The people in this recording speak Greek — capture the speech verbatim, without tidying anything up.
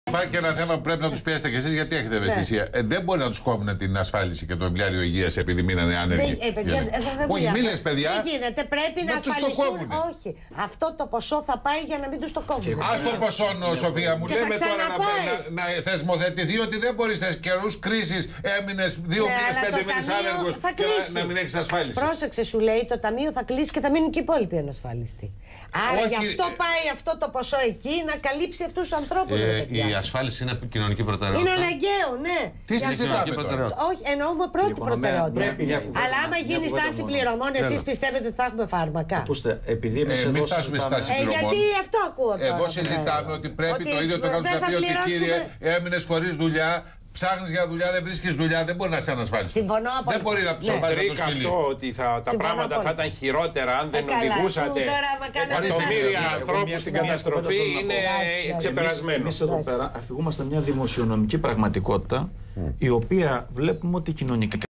Υπάρχει και ένα θέμα που πρέπει να του πιέσετε κι εσεί, γιατί έχετε ευαισθησία. Ναι. Ε, δεν μπορεί να του κόβουν την ασφάλιση και το εμπλιάριο υγεία επειδή μείνανε άνεργοι. Ε, παιδιά, γιατί... δεν θα Όχι, μη λες, παιδιά. Δεν γίνεται, πρέπει να, να ασφαλιστούν. Όχι. Αυτό το ποσό θα πάει για να μην του το κόβουν. Α το ποσό, Σοφία μου. Λέμε τώρα να, να, να θεσμοθετηθεί ότι δεν μπορεί σε καιρού κρίση έμεινε δύο ναι, μήνε, πέντε μήνε άνεργο και να, να μην έχει ασφάλιση. Πρόσεξε, σου λέει το ταμείο θα κλείσει και θα μείνουν και οι υπόλοιποι ανασφάλιστοι. Άρα γι' αυτό πάει αυτό το ποσό εκεί να καλύψει αυτού του ανθρώπου. Η ασφάλιση είναι κοινωνική προτεραιότητα. Είναι αναγκαίο, ναι. Τι συζητάμε τώρα? Όχι, εννοούμε πρώτη προτεραιότητα. Αλλά άμα γίνει στάση πληρωμών, εσείς πιστεύετε ότι θα έχουμε φάρμακα? Ακούστε, επειδή εμείς μην φτάσουμε στάση πληρωμών. Γιατί αυτό ακούω τώρα. Εγώ συζητάμε ότι πρέπει το ίδιο το κάνουν σε αυτό, ότι κύριε έμεινες χωρίς δουλειά. Ψάχνεις για δουλειά, δεν βρίσκεις δουλειά, δεν μπορεί να σε ανασφάλισεις. Συμφωνώ απόλυτα. Δεν μπορεί να ψωμάζει το σκυλί. Αυτό ότι θα, τα Συμφωνώ πράγματα απόλυτα. θα ήταν χειρότερα αν δεν οδηγούσατε εκατομμύρια ανθρώπους στην καταστροφή είναι ξεπερασμένο. Εμείς εδώ πέρα αφηγούμαστε μια δημοσιονομική πραγματικότητα η οποία βλέπουμε ότι κοινωνικά